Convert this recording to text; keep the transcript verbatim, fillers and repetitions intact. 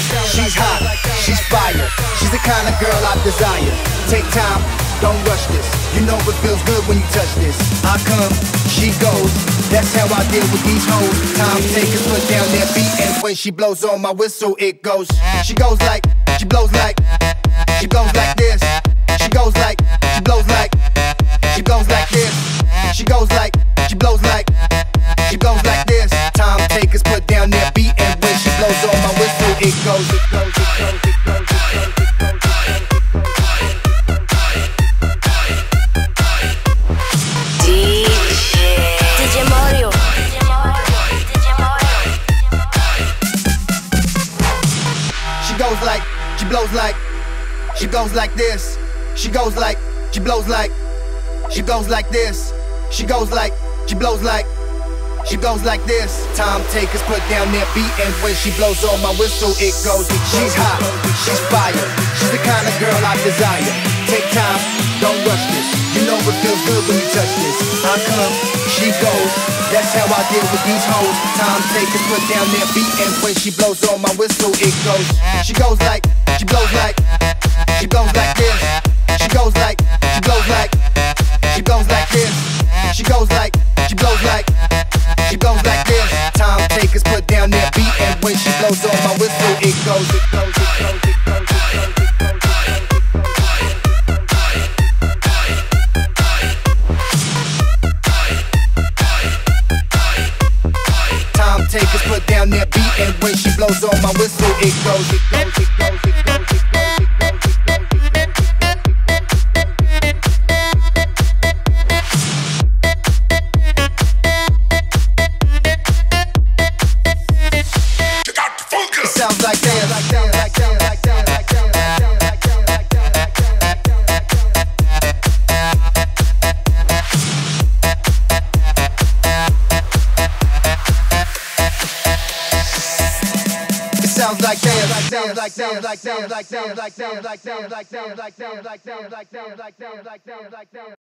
She's hot, she's fire. She's the kind of girl I desire. Take time, don't rush this. You know it feels good when you touch this. I come, she goes. That's how I deal with these hoes. Time takers put down their beat, and when she blows on my whistle, it goes. She goes like, she blows like, she blows like this. She goes like, she blows like, she blows like this. She goes like, she blows like, she blows like this. Time takers put down their beat, and when she blows on my whistle, it goes, it goes, it goes, it goes, it goes, it goes, it goes. She goes like, she blows like, she blows like this. She goes like, she blows like, she blows like this. She goes like, she blows like, she blows like this. Time takers put down their beat, and when she blows on my whistle, it goes. She's hot, she's fire. She's the kind of girl I desire. Take time, don't rush this. You know it feels good when you touch this. I come, she goes. That's how I deal with these hoes. Time takers put down their beat, and when she blows on my whistle, it goes. She goes like, she blows like, she blows like this. She goes like, she blows like, she blows like this. She goes like, she blows like, she blows like this. Time takers put down their beat, and when she blows on my whistle, it goes, it goes, it goes, it goes, it goes, it goes, it goes. Time takers put down their beat, and when she blows on my whistle, it goes, it goes, it goes, it goes, it goes, it goes, it goes, it goes, it goes, it goes. Sounds like that, like that, like that, like that, like that, like that, like that, like that. It sounds like that, like that, like that, like that, like that, like that, like that, like that, like that, like that, like that, like that, like that, like that.